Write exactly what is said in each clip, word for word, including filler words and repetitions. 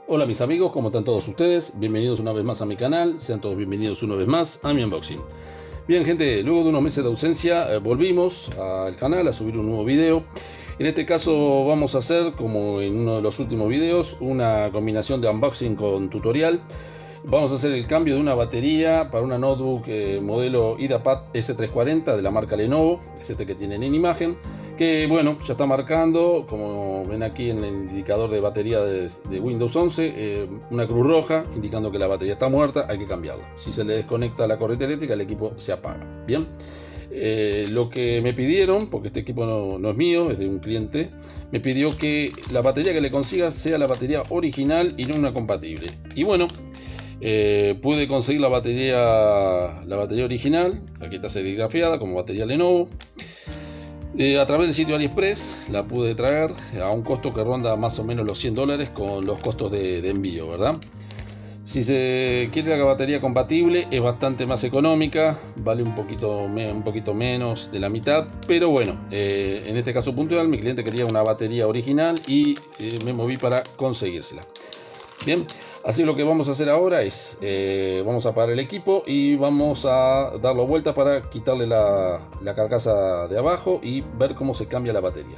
Hola mis amigos, ¿cómo están todos ustedes? Bienvenidos una vez más a mi canal, sean todos bienvenidos una vez más a mi unboxing. Bien gente, luego de unos meses de ausencia eh, volvimos al canal a subir un nuevo video. En este caso vamos a hacer, como en uno de los últimos videos, una combinación de unboxing con tutorial. Vamos a hacer el cambio de una batería para una notebook eh, modelo IdeaPad S trescientos cuarenta de la marca Lenovo. Es este que tienen en imagen, que bueno, ya está marcando, como ven aquí en el indicador de batería de, de Windows once, eh, una cruz roja indicando que la batería está muerta, hay que cambiarla. Si se le desconecta la corriente eléctrica, el equipo se apaga. Bien, eh, lo que me pidieron, porque este equipo no, no es mío, es de un cliente, me pidió que la batería que le consiga sea la batería original y no una compatible. Y bueno, Eh, pude conseguir la batería la batería original, aquí está serigrafiada como batería Lenovo, eh, a través del sitio AliExpress. La pude traer a un costo que ronda más o menos los cien dólares con los costos de, de envío, ¿verdad? Si se quiere la batería compatible es bastante más económica, vale un poquito, un poquito menos de la mitad, pero bueno, eh, en este caso puntual mi cliente quería una batería original y eh, me moví para conseguírsela. Bien, así lo que vamos a hacer ahora es, eh, vamos a apagar el equipo y vamos a darlo vuelta para quitarle la, la carcasa de abajo y ver cómo se cambia la batería.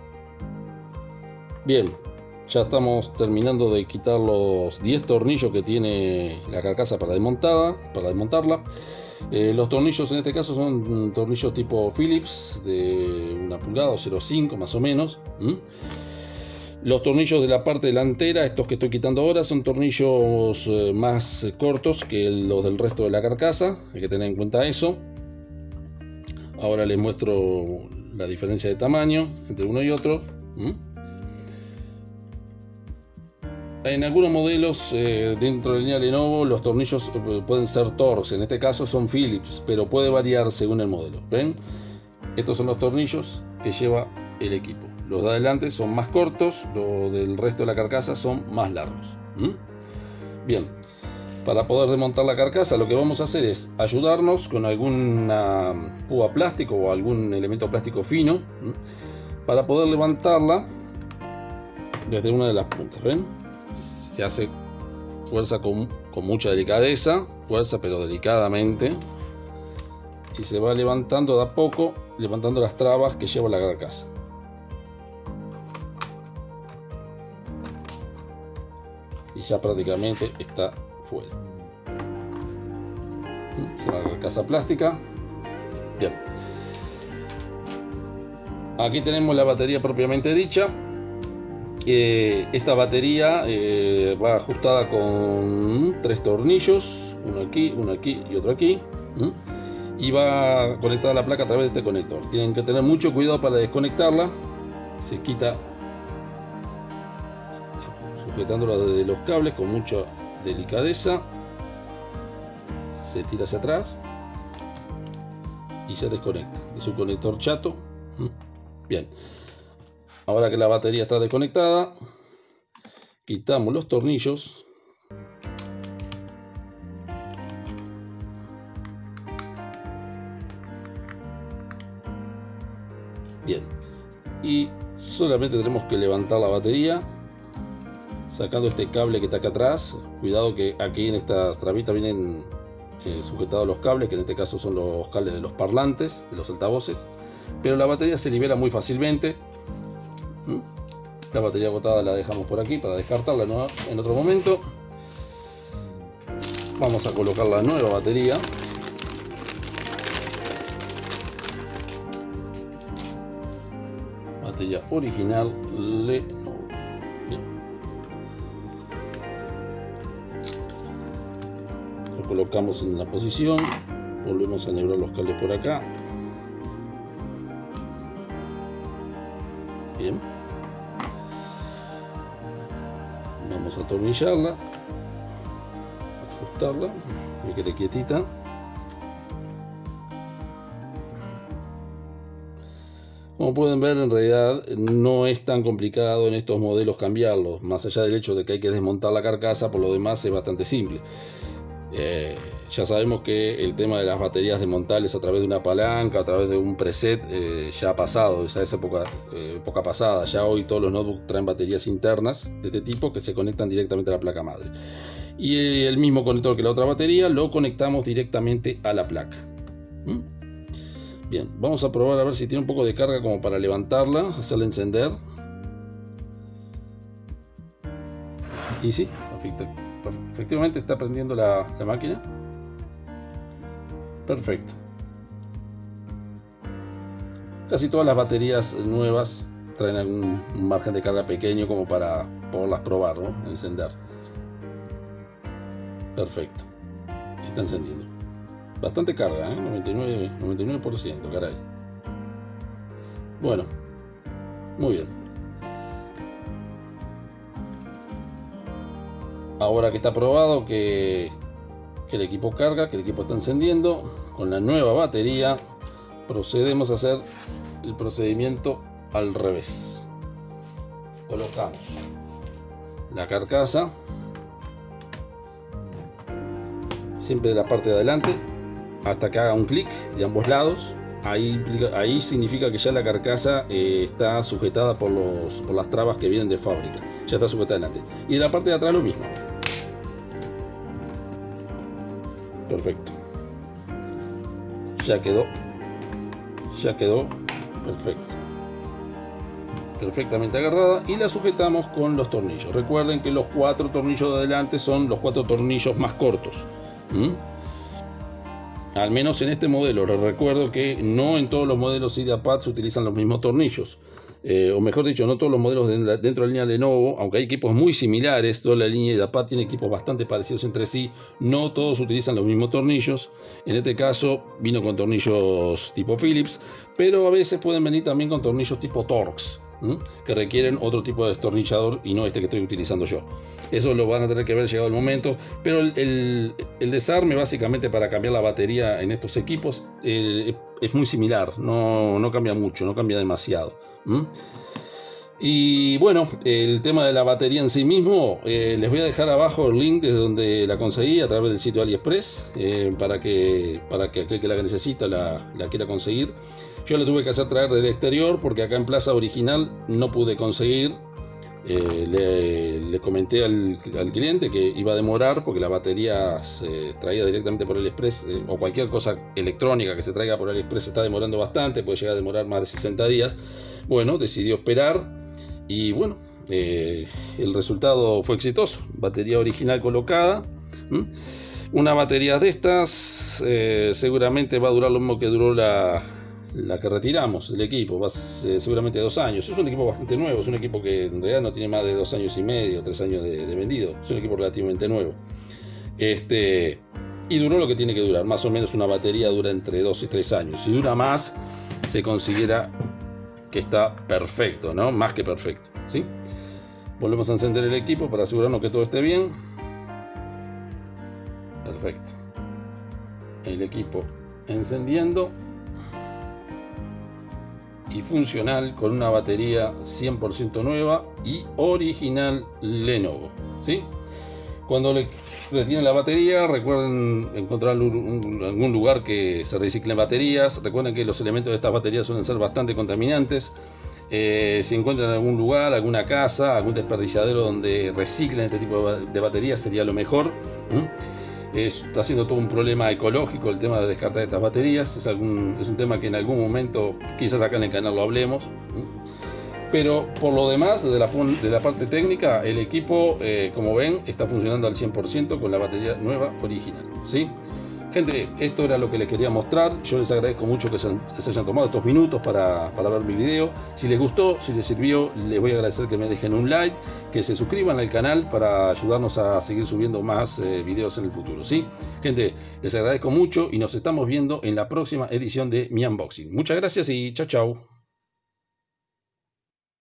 Bien, ya estamos terminando de quitar los diez tornillos que tiene la carcasa para desmontarla. Para desmontarla. Eh, los tornillos en este caso son tornillos tipo Phillips de una pulgada o cero punto cinco más o menos. ¿Mm? Los tornillos de la parte delantera, estos que estoy quitando ahora, son tornillos eh, más cortos que los del resto de la carcasa. Hay que tener en cuenta eso. Ahora les muestro la diferencia de tamaño entre uno y otro. ¿Mm? En algunos modelos eh, dentro de la línea Lenovo los tornillos eh, pueden ser Torx, en este caso son Phillips, pero puede variar según el modelo. ¿Ven? Estos son los tornillos que lleva el equipo. Los de adelante son más cortos, los del resto de la carcasa son más largos. ¿Mm? Bien, para poder desmontar la carcasa lo que vamos a hacer es ayudarnos con alguna púa plástico o algún elemento plástico fino, ¿Mm? para poder levantarla desde una de las puntas. ¿Ven? Se hace fuerza con, con mucha delicadeza, fuerza pero delicadamente, y se va levantando de a poco, levantando las trabas que lleva la carcasa. Y ya prácticamente está fuera. Es una carcasa plástica. Bien. Aquí tenemos la batería propiamente dicha. Eh, esta batería eh, va ajustada con tres tornillos, uno aquí, uno aquí y otro aquí. ¿Mm? Y va conectada a la placa a través de este conector. Tienen que tener mucho cuidado para desconectarla. Se quita sujetándola desde los cables con mucha delicadeza. Se tira hacia atrás y se desconecta. Es un conector chato. Bien, ahora que la batería está desconectada, quitamos los tornillos. Bien, y solamente tenemos que levantar la batería sacando este cable que está acá atrás. Cuidado que aquí en estas trabitas vienen eh, sujetados los cables, que en este caso son los cables de los parlantes, de los altavoces, pero la batería se libera muy fácilmente. ¿Mm? La batería agotada la dejamos por aquí para descartarla en otro momento. Vamos a colocar la nueva batería. Batería original Lenovo. Lo colocamos en la posición, volvemos a enhebrar los cables por acá. Bien, vamos a atornillarla, ajustarla, que quede quietita. Como pueden ver, en realidad no es tan complicado en estos modelos cambiarlos, más allá del hecho de que hay que desmontar la carcasa. Por lo demás es bastante simple. Eh, Ya sabemos que el tema de las baterías desmontables a través de una palanca, a través de un preset, eh, ya ha pasado, esa es época, eh, época pasada. Ya hoy todos los notebooks traen baterías internas de este tipo que se conectan directamente a la placa madre. Y el mismo conector que la otra batería lo conectamos directamente a la placa. ¿Mm? Bien, vamos a probar a ver si tiene un poco de carga como para levantarla, hacerla encender. Y sí, efectivamente está prendiendo la, la máquina. Perfecto. Casi todas las baterías nuevas traen algún margen de carga pequeño como para poderlas probar, ¿no? Encender. Perfecto. Está encendiendo. Bastante carga, ¿eh? noventa y nueve por ciento, caray. Bueno, muy bien. Ahora que está probado que, que el equipo carga, que el equipo está encendiendo, con la nueva batería procedemos a hacer el procedimiento al revés. Colocamos la carcasa siempre de la parte de adelante hasta que haga un clic de ambos lados. Ahí, implica, ahí significa que ya la carcasa eh, está sujetada por, los, por las trabas que vienen de fábrica. Ya está sujetada adelante. Y de la parte de atrás lo mismo. Perfecto. Ya quedó. Ya quedó. Perfecto. Perfectamente agarrada. Y la sujetamos con los tornillos. Recuerden que los cuatro tornillos de adelante son los cuatro tornillos más cortos. ¿Mm? Al menos en este modelo. Les recuerdo que no en todos los modelos IdeaPad se utilizan los mismos tornillos. Eh, o mejor dicho, no todos los modelos de la, dentro de la línea Lenovo, aunque hay equipos muy similares, toda la línea IdeaPad tiene equipos bastante parecidos entre sí, no todos utilizan los mismos tornillos. En este caso vino con tornillos tipo Phillips, pero a veces pueden venir también con tornillos tipo Torx, ¿m? que requieren otro tipo de destornillador y no este que estoy utilizando yo. Eso lo van a tener que ver llegado el momento, pero el, el, el desarme básicamente para cambiar la batería en estos equipos eh, es muy similar, no, no cambia mucho, no cambia demasiado. ¿Mm? Y bueno, el tema de la batería en sí mismo, eh, les voy a dejar abajo el link desde donde la conseguí a través del sitio AliExpress, eh, para que para que aquel que la necesita la, la quiera conseguir. Yo la tuve que hacer traer del exterior porque acá en Plaza Original no pude conseguir. Eh, le, le comenté al, al cliente que iba a demorar porque la batería se traía directamente por AliExpress, eh, o cualquier cosa electrónica que se traiga por AliExpress está demorando bastante, puede llegar a demorar más de sesenta días. Bueno, decidió esperar y bueno, eh, el resultado fue exitoso. Batería original colocada. ¿Mm? Una batería de estas eh, seguramente va a durar lo mismo que duró la... la que retiramos del equipo, va eh, seguramente dos años. Es un equipo bastante nuevo, es un equipo que en realidad no tiene más de dos años y medio, tres años de, de vendido. Es un equipo relativamente nuevo. Este, y duró lo que tiene que durar. Más o menos una batería dura entre dos y tres años. Si dura más, se considera que está perfecto, ¿no? Más que perfecto, ¿sí? Volvemos a encender el equipo para asegurarnos que todo esté bien. Perfecto. El equipo encendiendo y funcional con una batería cien por ciento nueva y original Lenovo, ¿sí? Cuando le retiren la batería, recuerden encontrar un, un, algún lugar que se reciclen baterías. Recuerden que los elementos de estas baterías suelen ser bastante contaminantes. Eh, si encuentran en algún lugar, alguna casa, algún desperdiciadero donde reciclen este tipo de baterías, sería lo mejor. ¿Mm? Está siendo todo un problema ecológico el tema de descartar estas baterías. Es, algún, es un tema que en algún momento quizás acá en el canal lo hablemos. Pero por lo demás, de la, de la parte técnica, el equipo, eh, como ven, está funcionando al cien por ciento con la batería nueva original, ¿sí? Gente, esto era lo que les quería mostrar. Yo les agradezco mucho que se, que se hayan tomado estos minutos para, para ver mi video. Si les gustó, si les sirvió, les voy a agradecer que me dejen un like, que se suscriban al canal para ayudarnos a seguir subiendo más eh, videos en el futuro, ¿sí? Gente, les agradezco mucho y nos estamos viendo en la próxima edición de mi unboxing. Muchas gracias y chao, chao.